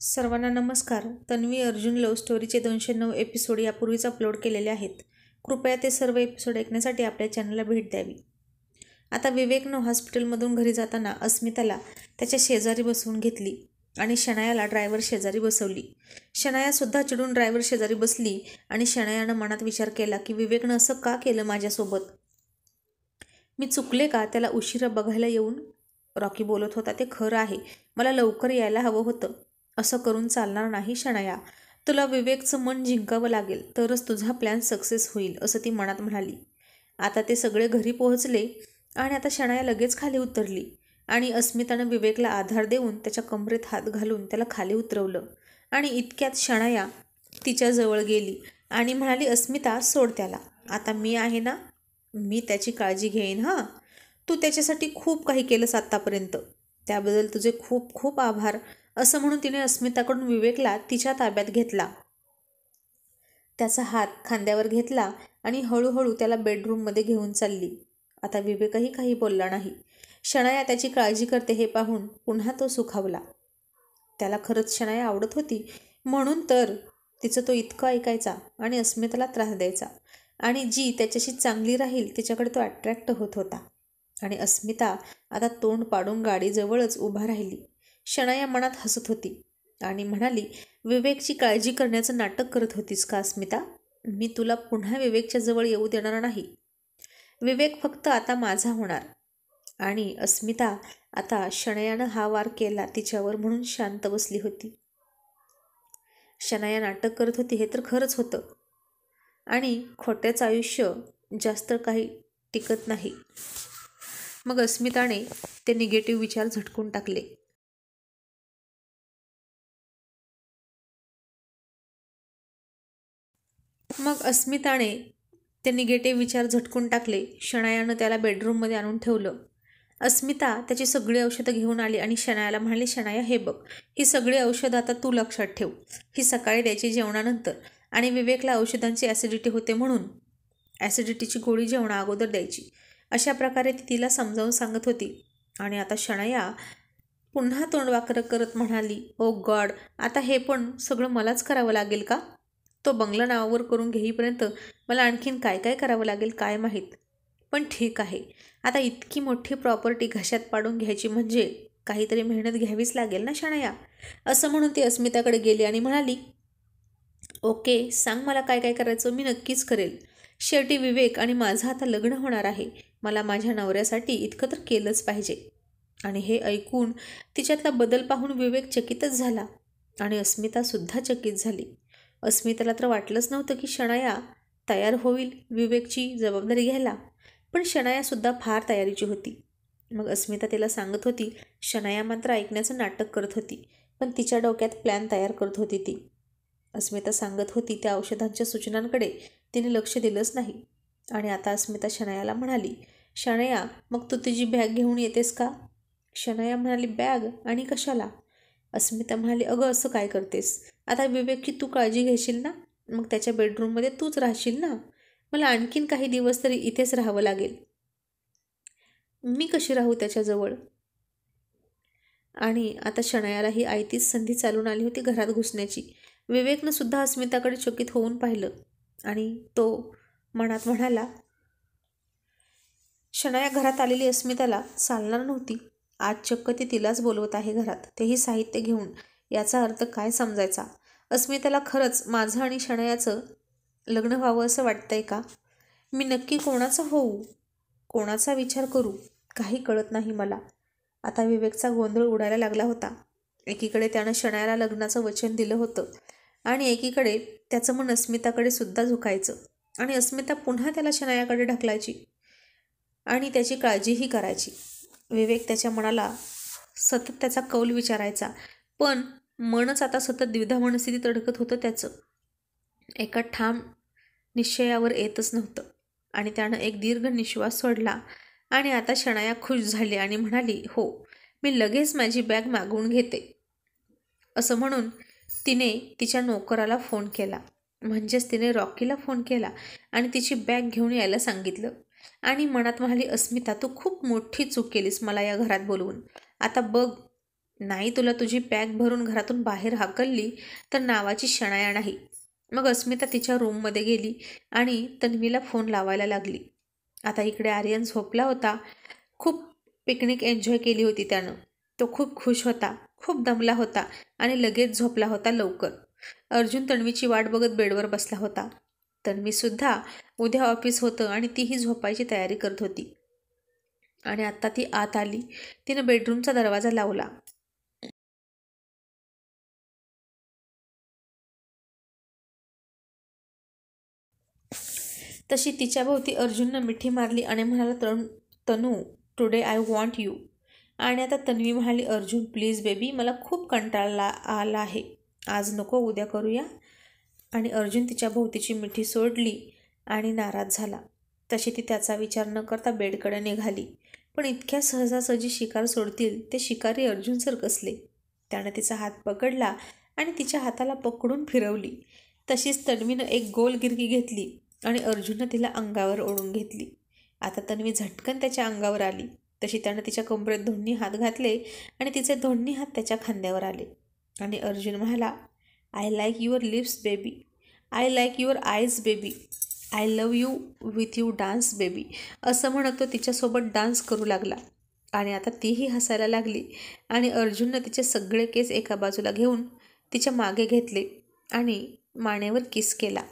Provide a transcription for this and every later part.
सर्वांना नमस्कार. तन्वी अर्जुन लव्ह स्टोरीचे 209 एपिसोड यापूर्वीच अपलोड केलेले आहेत. कृपया ते सर्व एपिसोड ऐकण्यासाठी आपल्या चॅनलला भेट द्यावी. आता विवेकनं हॉस्पिटलमधून घरी जाताना अस्मिताला त्याच्या शेजारी बसवून घेतली आणि शनायाला ड्रायव्हर शेजारी बसवली. शनायासुद्धा चिडून ड्रायव्हर शेजारी बसली आणि शनायानं मनात विचार केला की विवेकनं असं का केलं माझ्यासोबत? मी चुकले का त्याला उशिरा बघायला येऊन? रॉकी बोलत होता ते खरं आहे. मला लवकर यायला हवं होतं. असं करून चालणार नाही शनाया. तुला विवेकचं मन जिंकावं लागेल तरच तुझा प्लॅन सक्सेस होईल असं ती मनात म्हणाली. आता ते सगळे घरी पोहोचले आणि आता शनाया लगेच खाली उतरली आणि अस्मितानं विवेकला आधार देऊन त्याच्या कमरेत हात घालून त्याला खाली उतरवलं आणि इतक्यात शनाया तिच्याजवळ गेली आणि म्हणाली, अस्मिता सोड त्याला. आता मी आहे ना, मी त्याची काळजी घेईन. हां, तू त्याच्यासाठी खूप काही केलंस आत्तापर्यंत, त्याबद्दल तुझे खूप खूप आभार असं म्हणून तिने अस्मिताकडून विवेकला तिच्या ताब्यात घेतला. त्याचा हात खांद्यावर घेतला आणि हळूहळू त्याला बेडरूममध्ये घेऊन चालली. आता विवेकही काही बोलला नाही. शनाया त्याची काळजी करते हे पाहून पुन्हा तो सुखावला. त्याला खरंच शनाया आवडत होती म्हणून तर तिचं तो इतकं ऐकायचा आणि अस्मिताला त्रास द्यायचा आणि जी त्याच्याशी चांगली राहील तिच्याकडे तो अट्रॅक्ट होत होता. आणि अस्मिता आता तोंड पाडून गाडीजवळच उभा राहिली. शनाया मनात हसत होती आणि म्हणाली, विवेकची काळजी करण्याचं नाटक करत होतीस का अस्मिता? मी तुला पुन्हा विवेकच्या जवळ येऊ देणार नाही. विवेक फक्त आता माझा होणार. आणि अस्मिता आता शनायानं हा वार केला तिच्यावर म्हणून शांत बसली होती. शनाया नाटक करत होती हे तर खरंच होतं आणि खोट्याचं आयुष्य जास्त काही टिकत नाही. मग अस्मिताने ते निगेटिव्ह विचार झटकून टाकले. शनायानं त्याला बेडरूममध्ये आणून ठेवलं. अस्मिता त्याची सगळी औषधं घेऊन आली आणि शनायाला म्हणाली, शनाया हे बघ, ही सगळी औषधं आता तू लक्षात ठेव. ही सकाळी द्यायची जेवणानंतर आणि विवेकला औषधांची ॲसिडिटी होते म्हणून ॲसिडिटीची गोळी जेवणा अगोदर द्यायची. अशा प्रकारे ती तिला समजावून सांगत होती. आणि आता शनाया पुन्हा तोंड वाकडं करत म्हणाली, ओ गॉड, आता हे पण सगळं मलाच करावं लागेल का? तो बंगला नावावर करून घेईपर्यंत मला आणखीन काय काय करावं लागेल काय माहीत. पण ठीक आहे, आता इतकी मोठी प्रॉपर्टी घशात पाडून घ्यायची म्हणजे काहीतरी मेहनत घ्यावीच लागेल ना शनाया. असं म्हणून ती अस्मिताकडे गेली आणि म्हणाली, ओके, सांग मला काय काय करायचं, मी नक्कीच करेल. शेवटी विवेक आणि माझं आता लग्न होणार आहे. मला माझ्या नवऱ्यासाठी इतकं तर केलंच पाहिजे. आणि हे ऐकून तिच्यातला बदल पाहून विवेक चकितच झाला आणि अस्मितासुद्धा चकित झाली. अस्मिताला तर वाटलंच नव्हतं की शनाया तयार होईल विवेकची जबाबदारी घ्यायला. पण शनायासुद्धा फार तयारीची होती. मग अस्मिता तिला सांगत होती. शनाया मात्र ऐकण्याचं नाटक करत होती, पण तिच्या डोक्यात प्लॅन तयार करत होती ती. अस्मिता सांगत होती त्या औषधांच्या सूचनांकडे तिने लक्ष दिलंच नाही. आणि आता अस्मिता शनायाला म्हणाली, शनाया मग तू तुझी बॅग घेऊन येतेस का? शनाया म्हणाली, बॅग आणि कशाला? अस्मिता म्हणाली, अगं असं काय करतेस? आता विवेकची तू काळजी घेशील ना, मग त्याच्या बेडरूममध्ये तूच राहशील ना. मला आणखीन काही दिवस तरी इथेच राहावं लागेल. मी कशी राहू त्याच्याजवळ? आणि आता शनायाला ही आयतीच संधी चालून आली होती घरात घुसण्याची. विवेकनं सुद्धा अस्मिताकडे चकित होऊन पाहिलं आणि तो मनात म्हणाला, शनाया घरात आलेली अस्मिताला चालणार नव्हती. आज चक्क ती तिलाच बोलवत आहे घरात, तेही साहित्य घेऊन. याचा अर्थ काय समजायचा? अस्मिताला खरंच माझं आणि शनायाचं लग्न व्हावं असं वाटतंय का? मी नक्की कोणाचं होऊ, कोणाचा विचार करू, काही कळत नाही मला. आता विवेकचा गोंधळ उडायला लागला होता. एकीकडे त्यानं शनायाला लग्नाचं वचन दिलं होतं आणि एकीकडे त्याचं मन अस्मिताकडे सुद्धा झुकायचं आणि अस्मिता पुन्हा त्याला शनायाकडे ढकलायची आणि त्याची काळजीही करायची. विवेक त्याच्या मनाला सतत त्याचा कौल विचारायचा, पण मनच आता सतत द्विधा मनस्थितीत अडकत होतं त्याचं. एका ठाम निश्चयावर येतच नव्हतं आणि त्यानं एक दीर्घ निश्वास सोडला. आणि आता शनाया खुश झाली आणि म्हणाली, हो, मी लगेच माझी बॅग मागवून घेते. असं म्हणून तिने तिच्या नोकराला फोन केला, म्हणजेच तिने रॉकीला फोन केला आणि तिची बॅग घेऊन यायला सांगितलं. आणि मनात म्हणाली, अस्मिता तू खूप मोठी चूक केलीस मला या घरात बोलवून. आता बघ नाही तुला तुझी बॅग भरून घरातून बाहेर हाकलली तर नावाची शनाया नाही. मग अस्मिता तिच्या रूममध्ये गेली आणि तन्वीला फोन लावायला लागली. आता इकडे आर्यन झोपला होता. खूप पिकनिक एन्जॉय केली होती त्यानं. तो खूप खुश होता, खूप दमला होता आणि लगेच झोपला होता लवकर. अर्जुन तन्वीची वाट बघत बेडवर बसला होता. तन्वीसुद्धा उद्या ऑफिस होतं आणि तीही झोपायची तयारी करत होती. आणि आत्ता ती आत आली. तिनं बेडरूमचा दरवाजा लावला. तशी तिच्याभोवती अर्जुननं मिठी मारली आणि म्हणाला, Tanu today I want you. आणि आता तन्वी म्हणाली, अर्जुन प्लीज बेबी, मला खूप कंटाळा आला आहे, आज नको, उद्या करूया. आणि अर्जुन तिच्या भोवतीची मिठी सोडली आणि नाराज झाला. तशी ती त्याचा विचार न करता बेडकडे निघाली. पण इतक्या सहजासहजी शिकार सोडतील ते शिकारी अर्जुन सर कसले. त्यानं तिचा हात पकडला आणि तिच्या हाताला पकडून फिरवली. तशीच तन्वीनं एक गोल गिरकी घेतली आणि अर्जुननं तिला अंगावर ओढून घेतली. आता तन्वी झटकन त्याच्या अंगावर आली. तशी त्यानं तिच्या कमरेत दोन्ही हात घातले आणि तिचे दोन्ही हात त्याच्या खांद्यावर आले. आणि अर्जुन म्हणाला, I like your lips baby, I like your eyes baby, I love you with you dance baby, असं म्हणत तो तिच्यासोबत डान्स करू लागला. आणि आता तीही हसायला लागली. आणि अर्जुननं तिचे सगळे केस एका बाजूला घेऊन तिच्या मागे घेतले आणि मानेवर किस केला.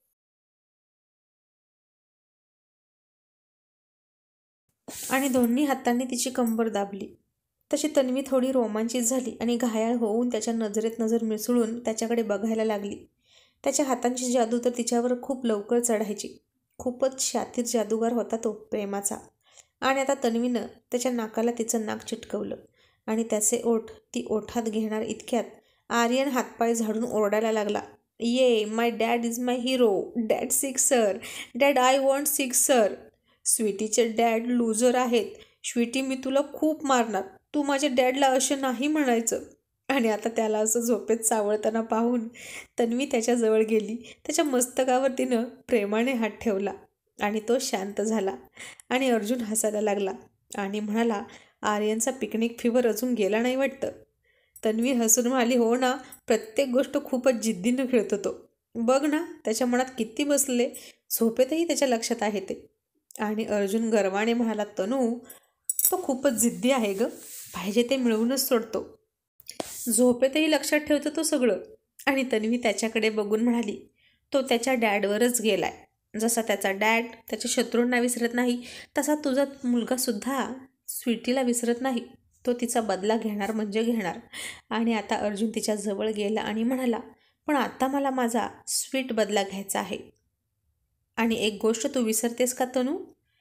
आणि दोन्ही हातांनी तिची कंबर दाबली. तशी तन्वी थोडी रोमांचित झाली आणि घायाळ होऊन त्याच्या नजरेत नजर मिसळून त्याच्याकडे बघायला लागली. त्याच्या हातांची जादू तर तिच्यावर खूप लवकर चढायची. खूपच शातीर जादूगार होता तो प्रेमाचा. आणि आता तन्वीनं त्याच्या नाकाला तिचं नाक चिटकवलं आणि त्याचे ओठ ती ओठात घेणार इतक्यात आर्यन हातपाय झाडून ओरडायला लागला, ये my dad is my hero, dad sixer, dad I want sixer. स्वीटीचे डॅड लूजर आहेत. स्वीटी मी तुला खूप मारणार, तू माझ्या डॅडला असं नाही म्हणायचं. आणि आता त्याला असं झोपेत सावळताना पाहून तन्वी त्याच्याजवळ गेली. त्याच्या मस्तकावर तिनं प्रेमाने हात ठेवला आणि तो शांत झाला. आणि अर्जुन हसायला लागला आणि म्हणाला, आर्यनचा पिकनिक फीवर अजून गेला नाही वाटतं. तन्वी हसून म्हणाली, हो ना, प्रत्येक गोष्ट खूपच जिद्दीनं खेळतो तो. बघ ना त्याच्या मनात किती बसले, झोपेतही त्याच्या लक्षात आहे ते. आणि अर्जुन गर्वाने म्हणाला, तनू तो खूपच जिद्दी आहे ग, पाहिजे ते मिळवूनच सोडतो, झोपेतही लक्षात ठेवतो तो सगळं. आणि तन्वी त्याच्याकडे बघून म्हणाली, तो त्याच्या डॅडवरच गेलाय. जसा त्याचा डॅड त्याच्या शत्रूंना विसरत नाही तसा तुझा मुलगासुद्धा स्वीटीला विसरत नाही. तो तिचा बदला घेणार म्हणजे घेणार. आणि आता अर्जुन तिच्या जवळ गेला आणि म्हणाला, पण आता मला माझा स्वीट बदला घ्यायचा आहे. आणि एक गोष्ट तू विसरतेस का तनू?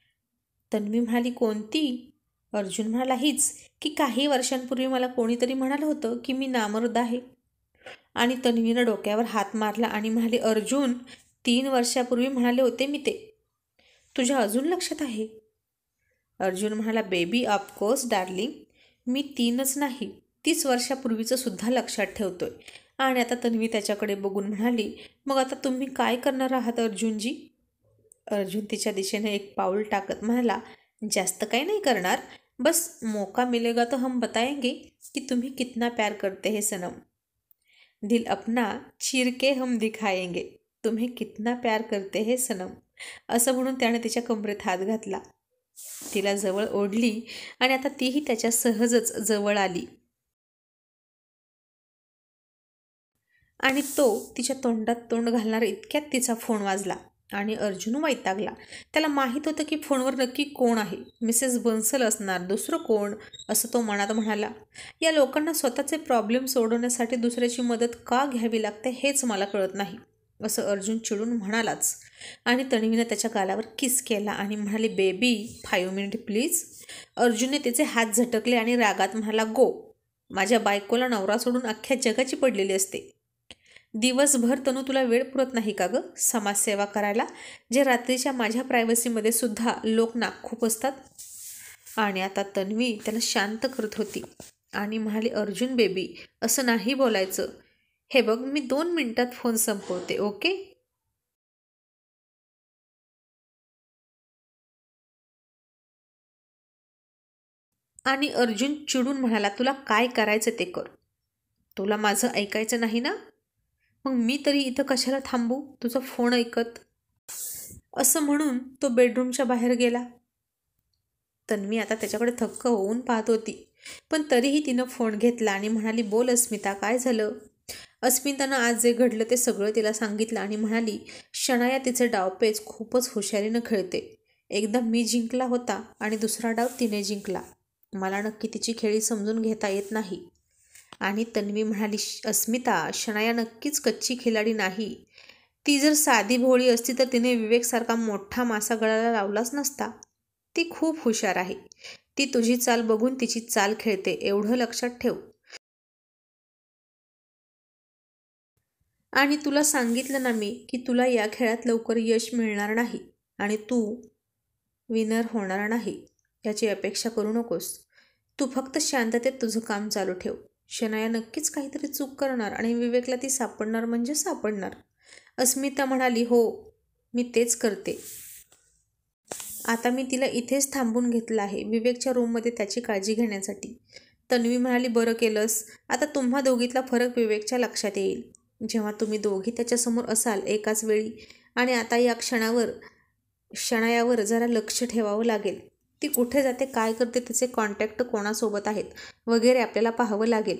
तन्वी म्हणाली, कोणती? अर्जुन म्हणाला, हीच की काही वर्षांपूर्वी मला कोणीतरी म्हणालं होतं की मी नामर्द आहे. आणि तन्वीनं डोक्यावर हात मारला आणि म्हणाली, अर्जुन 3 वर्षापूर्वी म्हणाले होते मी ते, तुझ्या अजून लक्षात आहे? अर्जुन म्हणाला, बेबी ऑफकोर्स डार्लिंग, मी 3च नाही 30 वर्षापूर्वीचं सुद्धा लक्षात ठेवतोय. आणि आता तन्वी त्याच्याकडे बघून म्हणाली, मग आता तुम्ही काय करणार आहात अर्जुनजी? अर्जुन तिच्या दिशेने एक पाऊल टाकत म्हणाला, जास्त काही नाही करणार, बस मौका मिलेगा तो हम बताएंगे कि तुम्हें कितना प्यार करते हैं सनम. दिल अपना चीर के हम दिखाएंगे तुम्हें कितना प्यार करते हैं सनम. असं म्हणून त्याने तिच्या कमरेत हात घातला, तिला जवळ ओढली आणि आता तीही त्याच्या सहजच जवळ आली. आणि तो तिच्या तोंडात तोंड घालणार इतक्यात तिचा फोन वाजला. आणि अर्जुन वैतागला. त्याला माहीत होतं की फोनवर नक्की कोण आहे. मिसेस बन्सल असणार, दुसरं कोण, असं तो मनात म्हणाला. या लोकांना स्वतःचे प्रॉब्लेम सोडवण्यासाठी दुसऱ्याची मदत का घ्यावी लागते हेच मला कळत नाही, असं अर्जुन चिडून म्हणालाच. आणि तन्वीनं त्याच्या गालावर किस केला आणि म्हणाली, बेबी 5 मिनिट प्लीज. अर्जुनने तिचे हात झटकले आणि रागात म्हणाला, गो. माझ्या बायकोला नवरा सोडून अख्ख्या जगाची पडलेली असते. दिवसभर तनू तुला वेळ पुरत नाही का गं समाजसेवा करायला, जे रात्रीच्या माझ्या प्रायव्हसीमध्ये सुद्धा लोक नाक असतात. आणि आता तन्वी त्याला शांत करत होती आणि म्हणाली, अर्जुन बेबी असं नाही बोलायचं. हे बघ मी 2 मिनिटात फोन संपवते, ओके? आणि अर्जुन चिडून म्हणाला, तुला काय करायचं ते कर. तुला माझं ऐकायचं नाही ना, मग मी तरी इथं कशाला थांबू तुझा फोन ऐकत. असं म्हणून तो बेडरूमच्या बाहेर गेला. तन्वी आता त्याच्याकडे थक्क होऊन पाहत होती, पण तरीही तिनं फोन घेतला आणि म्हणाली, बोल अस्मिता, काय झालं. अस्मितानं आज जे घडलं ते सगळं तिला सांगितलं आणि म्हणाली, शनाया तिचे डावपेच खूपच हुशारीनं खेळते. एकदा मी जिंकला होता आणि दुसरा डाव तिने जिंकला. मला नक्की तिची खेळी समजून घेता येत नाही. आणि तन्वी म्हणाली, अस्मिता, शनाया नक्कीच कच्ची खिलाडी नाही. ती जर साधी भोळी असती तर तिने विवेकसारखा मोठा मासा गळाला लावलाच नसता. ती खूप हुशार आहे. ती तुझी चाल बघून तिची चाल खेळते, एवढं लक्षात ठेव. आणि तुला सांगितलं ना मी की तुला या खेळात लवकर यश मिळणार नाही आणि तू विनर होणार नाही याची अपेक्षा करू नकोस. तू फक्त शांततेत तुझं काम चालू ठेव. शनाया नक्कीच काहीतरी चूक करणार आणि विवेकला ती सापडणार म्हणजे सापडणार. अस्मिता म्हणाली, हो, मी तेच करते. आता मी तिला इथेच थांबून घेतलं आहे, विवेकच्या रूममध्ये त्याची काळजी घेण्यासाठी. तन्वी म्हणाली, बरं केलंस. आता तुम्हा दोघीतला फरक विवेकच्या लक्षात येईल जेव्हा तुम्ही दोघी त्याच्यासमोर असाल एकाच वेळी. आणि आता या शनायावर जरा लक्ष ठेवावं लागेल. ती कुठे जाते, काय करते, तिचे कॉन्टॅक्ट कोणासोबत आहेत वगैरे आपल्याला पाहावं लागेल.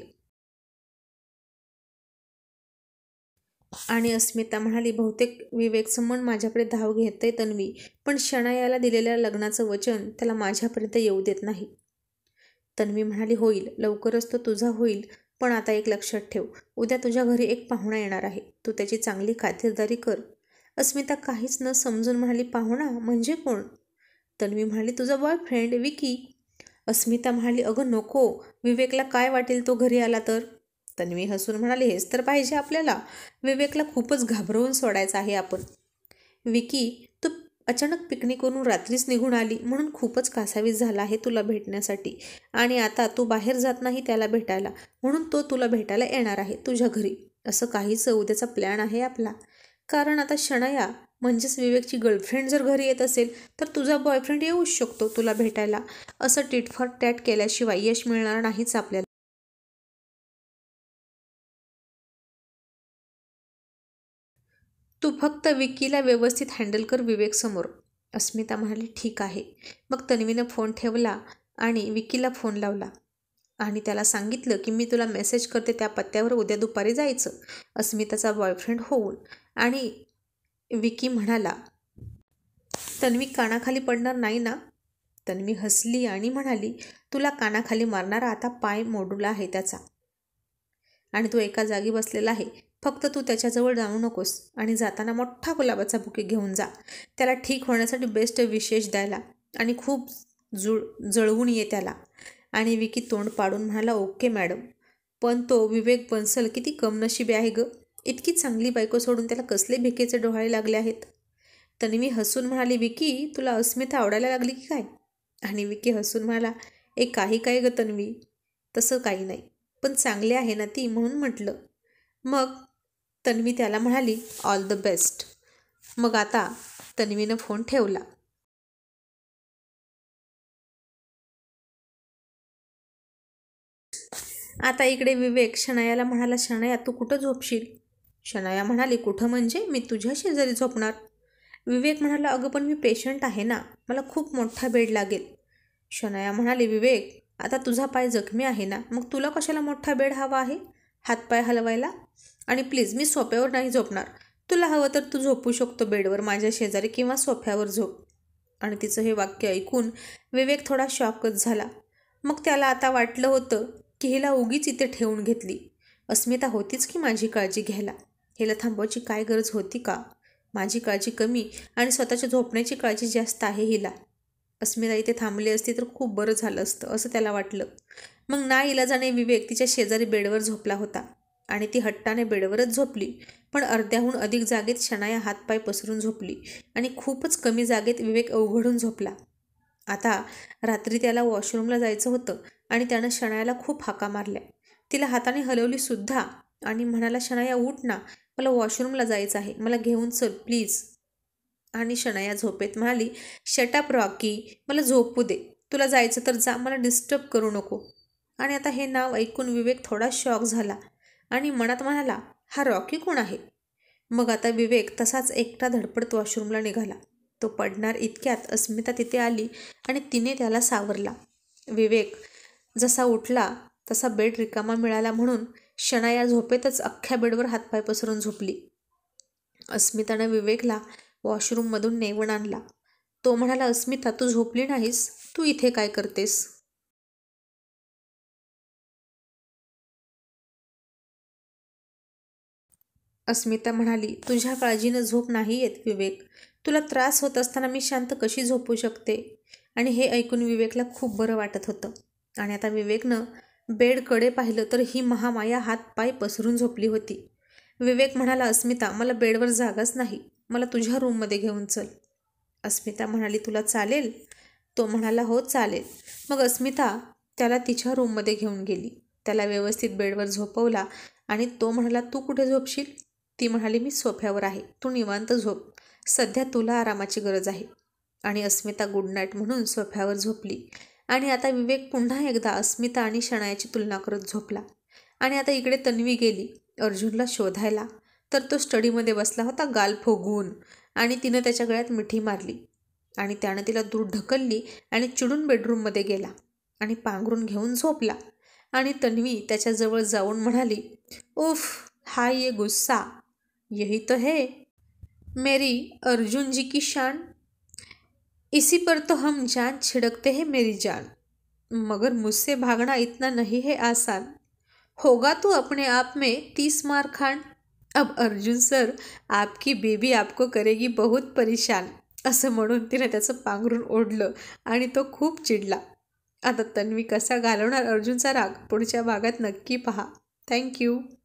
आणि अस्मिता म्हणाली, बहुतेक विवेकचं मन माझ्याकडे धाव घेतंय तन्वी, पण शनायाला दिलेल्या लग्नाचं वचन त्याला माझ्यापर्यंत येऊ देत नाही. तन्वी म्हणाली, होईल, लवकरच तो तुझा होईल. पण आता एक लक्षात ठेव, उद्या तुझ्या घरी एक पाहुणा येणार आहे. तू त्याची चांगली खातिरदारी कर. अस्मिता काहीच न समजून म्हणाली, पाहुणा म्हणजे कोण. तन्वी म्हणाली, तुझा बॉयफ्रेंड विकी. अस्मिता म्हणाली, अगं नको, विवेकला काय वाटेल तो घरी आला तर. तन्वी हसून म्हणाली, हेच तर पाहिजे आपल्याला. विवेकला खूपच घाबरवून सोडायचं आहे आपण. विकी, तू अचानक पिकनिकवरून रात्रीच निघून आली म्हणून खूपच कासावीस झाला आहे तुला भेटण्यासाठी. आणि आता तू बाहेर जात नाही त्याला भेटायला म्हणून तो तुला भेटायला येणार आहे तुझ्या घरी. असं काहीच उद्याचा प्लॅन आहे आपला. कारण आता शनाया म्हणजेच विवेकची गर्लफ्रेंड जर घरी येत असेल तर तुझा बॉयफ्रेंड येऊच शकतो तुला भेटायला. असं टिट फॉर टॅट केल्याशिवाय यश मिळणार नाहीच आपल्याला. तू फक्त विकीला व्यवस्थित हँडल कर विवेकसमोर. अस्मिता म्हणाली, ठीक आहे. मग तन्वीनं फोन ठेवला आणि विकीला फोन लावला आणि त्याला सांगितलं की मी तुला मेसेज करते त्या पत्त्यावर उद्या दुपारी जायचं अस्मिताचा बॉयफ्रेंड होऊन. आणि विकी म्हणाला, तन्वी कानाखाली पडणार नाही ना. तन्वी हसली आणि म्हणाली, तुला कानाखाली मारणारा आता पाय मोडला आहे त्याचा आणि तो एका जागी बसलेला आहे. फक्त तू त्याच्याजवळ जाऊ नकोस आणि जाताना मोठा गुलाबाचा बुके घेऊन जा. त्याला ठीक होण्यासाठी बेस्ट विशेष द्यायला आणि खूप जळवून ये त्याला. आणि विकी तोंड पाडून म्हणाला, ओके मॅडम. पण तो विवेक बन्सल किती कमनशिबी आहे ग. इतकी चांगली बायको सोडून त्याला कसले भिकेचे डोहाळे लागले आहेत. तन्वी हसून म्हणाली, विकी, तुला अस्मिता आवडायला लागली की काय. आणि विकी हसून म्हणाला, काही काय ग तन्वी, तसं काही नाही, पण चांगले आहे ना ती म्हणून म्हटलं. मग तन्वी त्याला म्हणाली, ऑल द बेस्ट. मग आता तन्वीनं फोन ठेवला. आता इकडे विवेक शनायाला म्हणाला, शनाया तू कुठं झोपशील. शनाया म्हणाली, कुठं म्हणजे, मी तुझ्या शेजारी झोपणार. विवेक म्हणाला, अगं पण मी पेशंट आहे ना, मला खूप मोठा बेड लागेल. शनाया म्हणाली, विवेक, आता तुझा पाय जखमी आहे ना, मग तुला कशाला मोठा बेड हवा आहे हातपाय हलवायला. आणि प्लीज, मी सोफ्यावर नाही झोपणार. तुला हवं तर तू झोपू शकतो बेडवर माझ्या शेजारी किंवा सोफ्यावर झोप. आणि तिचं हे वाक्य ऐकून विवेक थोडा शॉकच झाला. मग त्याला आता वाटलं होतं की हिला उगीच इथे ठेवून घेतली. अस्मिता होतीच की माझी काळजी घ्यायला. हिला थांबवायची काय गरज होती का. माझी काळजी कमी आणि स्वतःच्या झोपण्याची काळजी जास्त आहे हिला. अस्मिता इथे थांबली असती तर खूप बरं झालं असतं असं त्याला वाटलं. मग नाईलाजाने विवेक तिच्या शेजारी बेडवर झोपला होता आणि ती हट्टाने बेडवरच झोपली. पण अर्ध्याहून अधिक जागेत शनाया हातपाय पसरून झोपली आणि खूपच कमी जागेत विवेक अवघडून झोपला. आता रात्री त्याला वॉशरूमला जायचं होतं आणि त्यानं शनायाला खूप हाका मारल्या. तिला हाताने हलवली सुद्धा आणि म्हणाला, शनाया उठ ना, मला वॉशरूमला जायचं आहे, मला घेऊन चल प्लीज. आणि शनाया झोपेत म्हणाली, शटअप रॉकी, मला झोपू दे. तुला जायचं तर जा, मला डिस्टर्ब करू नको. आणि आता हे नाव ऐकून विवेक थोडा शॉक झाला आणि मनात म्हणाला, हा रॉकी कोण आहे? मग आता विवेक तसाच एकटा धडपडत वॉशरूमला निघाला. तो पडणार इतक्यात अस्मिता तिथे आली आणि तिने त्याला सावरला. विवेक जसा उठला तसा बेड रिकामा मिळाला म्हणून शनाया झोपेतच अख्ख्या बेडवर हातपाय पसरून झोपली. अस्मितानं विवेकला वॉशरूममधून नेवून आणला. तो म्हणाला, अस्मिता, तू झोपली नाहीस? तू इथे काय करतेस? अस्मिता म्हणाली, तुझ्या काळजीनं झोप नाही येत विवेक. तुला त्रास होत असताना मी शांत कशी झोपू शकते? आणि हे ऐकून विवेकला खूप बरं वाटत होतं. आणि आता विवेकनं बेडकडे पाहिलं तर ही महामाया हात पाय पसरून झोपली होती. विवेक म्हणाला, अस्मिता, मला बेडवर जागाच नाही, मला तुझ्या रूममध्ये घेऊन चल. अस्मिता म्हणाली, तुला चालेल? तो म्हणाला, हो चालेल. मग अस्मिता त्याला तिच्या रूममध्ये घेऊन गेली. त्याला व्यवस्थित बेडवर झोपवला आणि तो म्हणाला, तू कुठे झोपशील? ती म्हणाली, मी सोफ्यावर आहे, तू निवांत झोप, सध्या तुला आरामाची गरज आहे. आणि अस्मिता गुड नाईट म्हणून सोफ्यावर झोपली. आणि आता विवेक पुन्हा एकदा अस्मिता आणि शनायाची तुलना करत झोपला. आणि आता इकडे तन्वी गेली अर्जुनला शोधायला. तर तो स्टडीमध्ये बसला होता गाल फुगवून, आणि तिनं त्याच्या गळ्यात मिठी मारली आणि त्यानं तिला दूर ढकलली आणि चिडून बेडरूममध्ये गेला आणि पांघरून घेऊन झोपला. आणि तन्वी त्याच्याजवळ जाऊन म्हणाली, उफ, हाय ये गुस्सा, यही तो है मेरी अर्जुन जी की शान, इसी पर तो हम जान छिड़कते हैं मेरी जान, मगर मुझसे भागना इतना नहीं है आसान, होगा तो अपने आप में 30 मार खान. अब अर्जुन सर, आपकी बेबी आपको करेगी बहुत परेशान. असं म्हणून तिने त्याचं पांघरून ओढलं आणि तो खूप चिडला. आता तन्वी कसा घालवणार अर्जुनचा राग पुढच्या भागात नक्की पहा. थँक्यू.